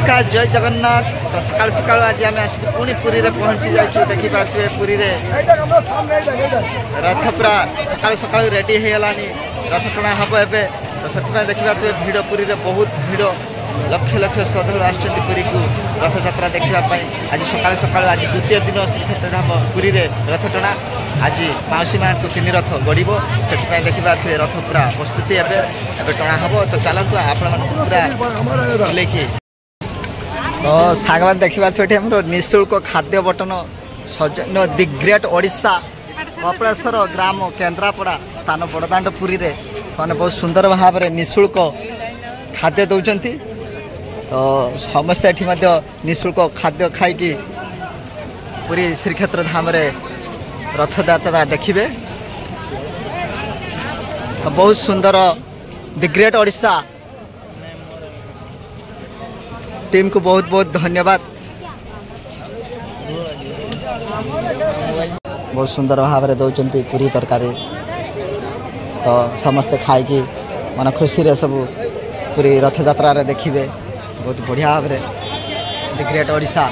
नमस्कार जय जगन्नाथ। तो सकाल सकाल आज आम आसिक पुणी पुरी रे पहुंची जाइए। देखिपे पुरी रे रथ पूरा सकाल सकाल रेडी हो गलानी। रथ टଣା हम एवं तो से देखिपे भिड़ पुरी रे बहुत भिड़ लक्ष लक्ष श्रद्धालु आसुच्च पुरी को रथ यात्रा देखापी। आज सकाल सकाल आज द्वितीय दिन श्रीक्षेत्र धाम पुरी रे रथ टଣା। आज मौसी माँ को 3 रथ गड़ब से देखिपे रथ पूरा प्रस्तुति एवं टଣା हम। तो चलतु आपण पूरा लेकिन तो सांग मैंने देखिए आम निःशुल्क खाद्य बटन सौजन्य दि ग्रेट ओडिशा कपिलेश्वर ग्राम केन्द्रापड़ा स्थान बड़दाण्ड पुरी रे मैंने बहुत सुंदर भाव में निःशुल्क खाद्य दौरान। तो समस्ते ये निःशुल्क खाद्य खाई पुरी श्रीक्षेत्र धाम रे रथ यात्रा देखिए। तो बहुत सुंदर दि ग्रेट ओडिशा टीम को बहुत बहुत धन्यवाद। बहुत सुंदर भाव में दौरान पूरी तरकारी। तो समस्ते खाई मन खुशी रे सब पूरी रथ यात्रा रे देखिए। बहुत बढ़िया भाव में दि ग्रेट ओडिशा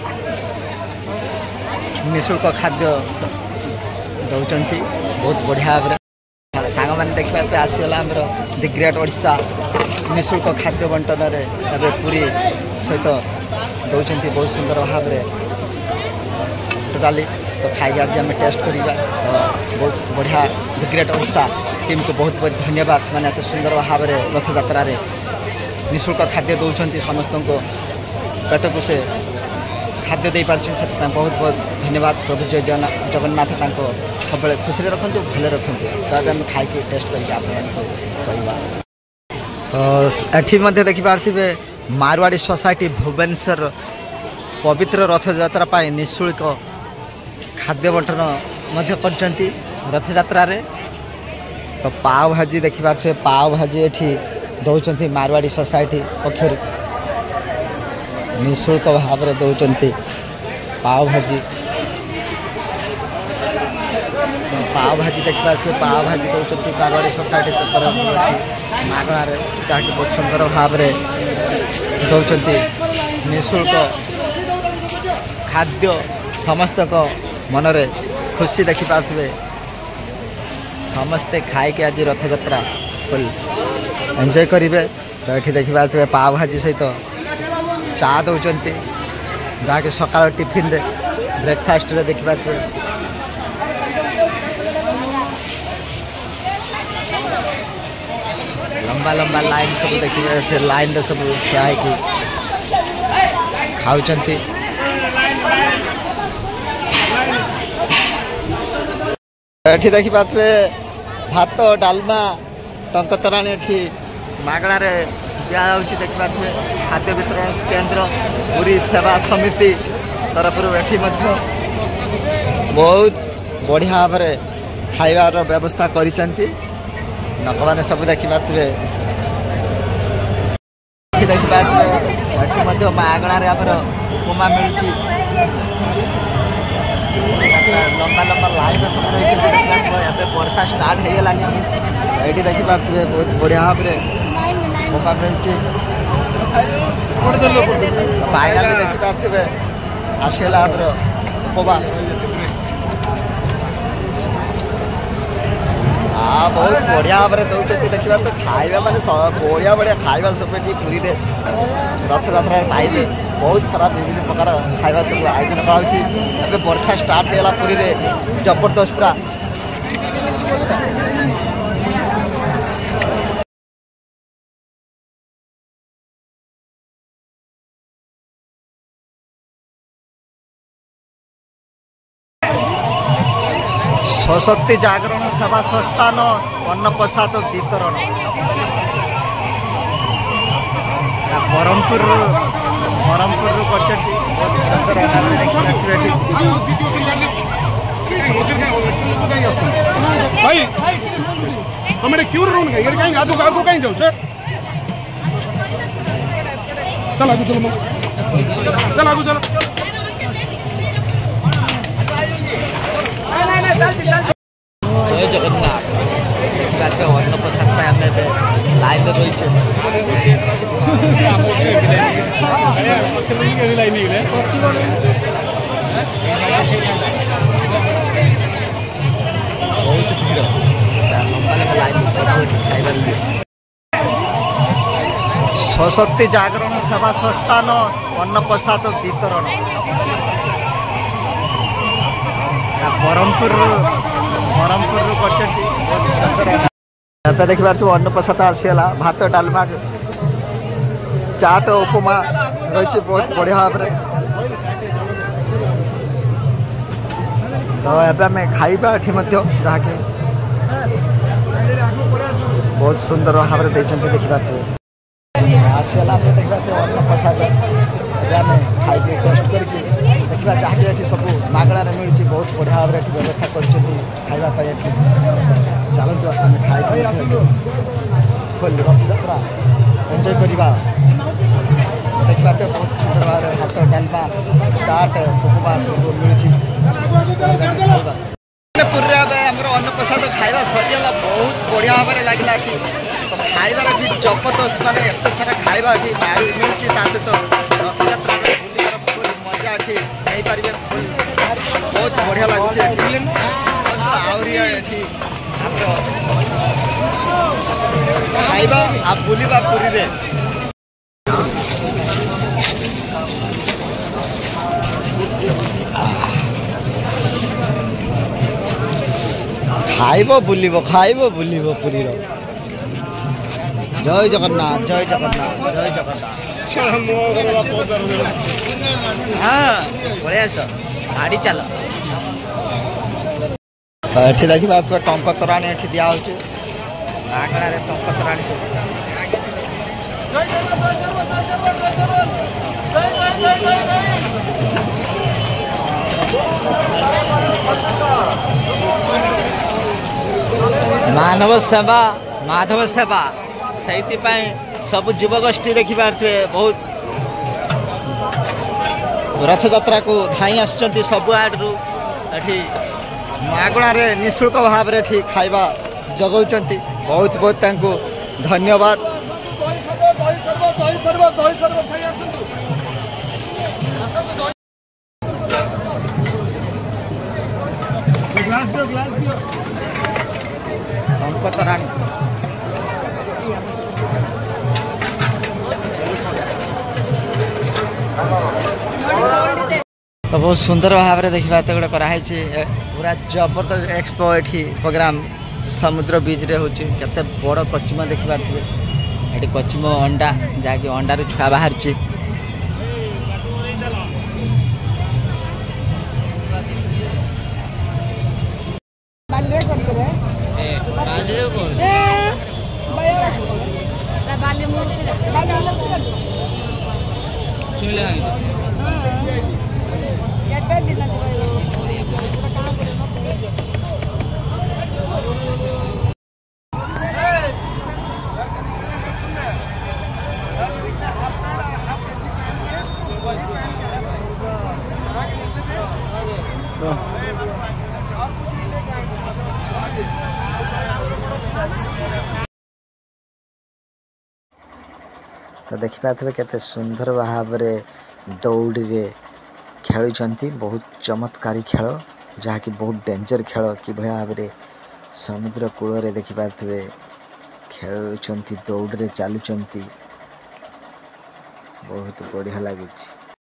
निःशुल्क खाद्य दौरान बहुत बढ़िया भाव में सांग मैंने देखा आसीगला आमर दि ग्रेट ओडिशा निःशुल्क खाद्य बंटन पूरी सहित दौरान बहुत सुंदर भाव में टोटाली। तो खाई आज आम टेस्ट करवा। तो बहुत बढ़िया दि ग्रेट ओडिशा टीम को बहुत बहुत धन्यवाद। मैंने एत सुंदर भाव में रथ यात्रा निःशुल्क खाद्य दौरान समस्त को पेट को से खाद्य दे पार्टी से बहुत बहुत धन्यवाद। प्रभु जय जगन्नाथ सब खुशी रखु भले रखु। तो आम खाई टेस्ट करवा। तो ये देखिपे मारवाड़ी सोसाइटी भुवनेश्वर पवित्र रथ यात्रा निःशुल्क खाद्य बंटन करछंती रथ यात्रा रे। तो पाव भाजी देखिपे पाव भाजी ये दौरान मारवाड़ी सोसाइटी पक्षर निःशुल्क भाव में दौरान पाव भाजी। पाव भाजी देखिए पाव भाजी दौरान मारवाड़ी सोसाइटी तरफ मागणार जहाँकि बहुत सुंदर भाव में दौरान निःशुल्क खाद्य समस्त मनरे खुशी देखिपे। समस्ते खाई आज रथ यात्रा फुल एंजॉय करेंगे। तो ये देखिए पाव भाजी सहित चा दौरान जहाँकि सकाल टिफिन रे ब्रेकफास्ट रे देखिपे। लंबा लंबा लाइन सब देखिए से लाइन रे सब ठिया खाऊंती। ये देखिपे भात डालमा टंक तराणी ये मागणार दिखे। देखिपे खाद्य वितरण केंद्र पुरी सेवा समिति तरफ ये बहुत बढ़िया भाव में खाइबार व्यवस्था करिसेंती। लोक मैंने सब देखिपे देखिए मागणार उपमा मिलूँ। लंबा लंबा लाइन सब रही। वर्षा स्टार्ट हो गला ये देखिपे बहुत बढ़िया भाव में उपमा मिलूँ। फाइनाल देखिपे आसगला आमर उपमा। बहुत बढ़िया भाव में दौरान देखा। तो खाଇବା माने बढ़िया बढ़िया खाଇବା सब पुरी रे रथ यात्रा पाइबे। बहुत सारा विभिन्न प्रकार खाଇବା सब आयोजन कराई। वर्षा स्टार्ट होगा पुरी रे जबरदस्त पूरा। स्वशक्ति जागरण सेवा संस्थान अन्न प्रसाद वितरण ब्रह्मपुर भाई हमारे क्यों रोन गए ये कहीं आगू आगू कहीं जाओ चल आगू चलो चल आगू चलो जय जगन्नाथ देखा अन्न प्रसाद आम लाइन रही बहुत भीड़ स्वशक्ति जागरण सेवा संस्थान अन्न प्रसाद वितरण ब्रह्मपुर कर देखा तू अन्न प्रसाद आसीगला भात डालमा चाट उपमा रही बहुत बढ़िया भाव तो आम खाइबा जहाँकि बहुत सुंदर भाव में देखा आसीगला देखा अन्न प्रसाद आम खाई टेस्ट करके देखा जहाँकि सब मागणार मिलूँ बहुत बढ़िया भाव में व्यवस्था कर खावाई चलते आम खाई रथ यात्रा एंजॉय करवा देखा बहुत सुंदर भाव में भात डालमा चाट उपमा सब मिलूँ पुरी अन्न प्रसाद खाଇବା सरीगला बहुत बढ़िया भाव में लगे तो खाइबार भी जबरदस्त माने एत सारा खाइबा मिलूँ सहित रथ यात्रा फुल मजा नहीं पारे बहुत बढ़िया लगुचे खाइबा आ बुलिबा पुरी रे खाइब बुलिब पुरी जय जगन्नाथ जय जगन्नाथ जय जगन्नाथ हाँ बढ़िया गाड़ी चल ये देखा टंक तोराणी ये दिखाई मागणार टंक तोराणी सब मानव सेवा माधव सेवा से सब युवगोष्ठी देखी पारे बहुत रथ यात्रा को धाई आसुँच सब आड़ू ये मागणार निःशुल्क भाव में खाइबा जगाउं बहुत बहुत धन्यवाद। तो बहुत सुंदर भाव में देखा तो गोटे कराई पूरा जबरदस्त एक्सपो ये प्रोग्राम समुद्र बीच रे होची केते बड़ कचिम देखि पारथिबे एटी कचिम अंडा जाके अंडा रे छुआ बाहर छी बाले करछरे ए बाले रे बोल ए बाले मोर बाले चले आइ याते दिन तो देखिपे केते सुंदर भाव रे दौड़ी रे खेलुंट बहुत चमत्कारी खेल जहाँकि बहुत डेंजर खेल कि भाव में समुद्र कूल रे देखिपे खेलुंट दौड़ रे चलुंट बहुत बढ़िया लगुच।